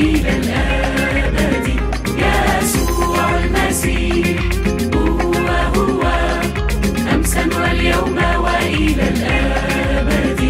وإلى الأبد. يسوع المسيح هو أمسا واليوم وإلى الأبد.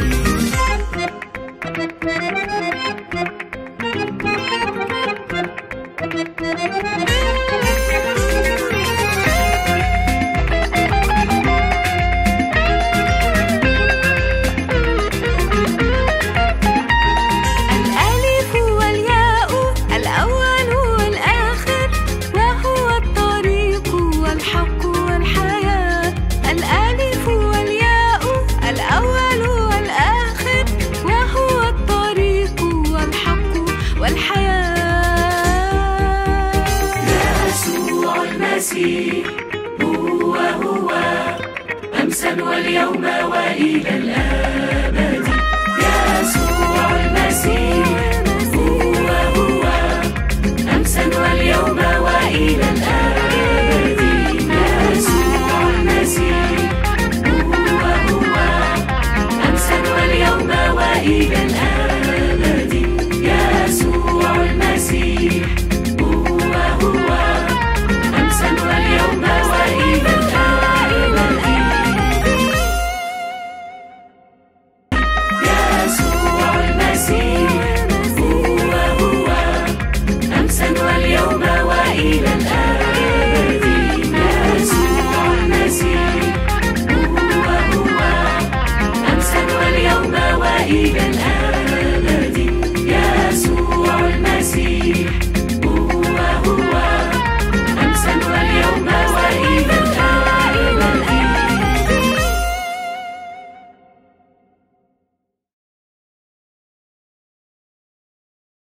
الألف والياء الأول والآخر، وهو الطريق والحق والحياة. الألف والياء الأول والآخر، وهو الطريق والحق والحياة. يسوع المسيح هو أمسا واليوم وإلى الأبد. يسوع المسيح هو أمسا واليوم وإلى الأبد. يسوع المسيح هو أمسا واليوم وإلى الأبد. يسوع المسيح هو أمسا واليوم وإلى الأبد. يسوع المسيح هو أمسا واليوم وإلى الأبد. يسوع المسيح هو أمسا واليوم وإلى الأبد.